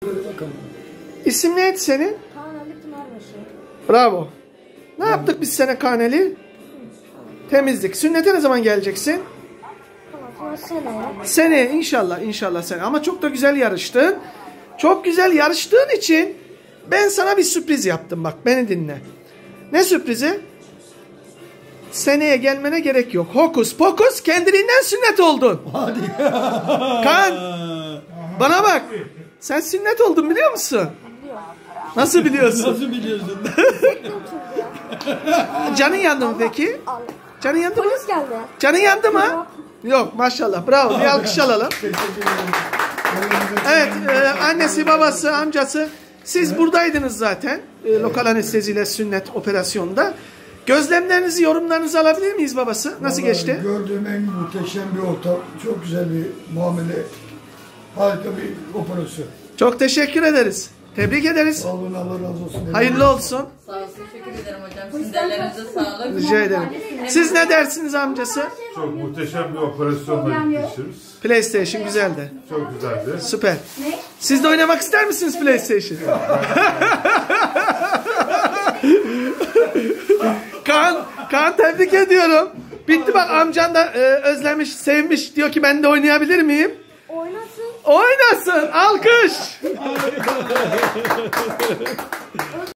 İsim neydi senin? Kaneli Pınarbaşı. Bravo. Ne yaptık biz sana Kaneli? Temizlik. Sünnete ne zaman geleceksin? Tamam, seneye. Seneye inşallah, inşallah seneye. Ama çok da güzel yarıştın. Çok güzel yarıştığın için ben sana bir sürpriz yaptım, bak beni dinle. Ne sürprizi? Seneye gelmene gerek yok. Hokus pokus kendiliğinden sünnet oldun. Hadi. Kaan, bana bak. Sen sünnet oldun biliyor musun? Nasıl biliyorsun? Nasıl biliyorsun? Canın yandı mı peki? Canın yandı mı? Polis geldi. Canın yandı mı? Yok maşallah, bravo, bir alkış alalım. Evet, annesi, babası, amcası, siz buradaydınız zaten lokal anesteziyle sünnet operasyonunda. Gözlemlerinizi, yorumlarınızı alabilir miyiz babası? Nasıl geçti? Gördüğüm en muhteşem bir ortam, çok güzel bir muamele, harika bir operasyon. Çok teşekkür ederiz. Tebrik ederiz. Sağ olun, Allah razı olsun. Hayırlı olsun. Sağ olun, teşekkür ederim hocam. Sizin ellerinize sağlık. Rica ederim. Siz ne dersiniz amcası? Çok muhteşem bir operasyonla gitmişiz. PlayStation güzeldi. Çok güzeldi. Süper. Siz de oynamak ister misiniz PlayStation? Kaan tebrik ediyorum. Bitti bak, amcan da özlemiş, sevmiş. Diyor ki ben de oynayabilir miyim? Oynasın. Oynasın. Alkış.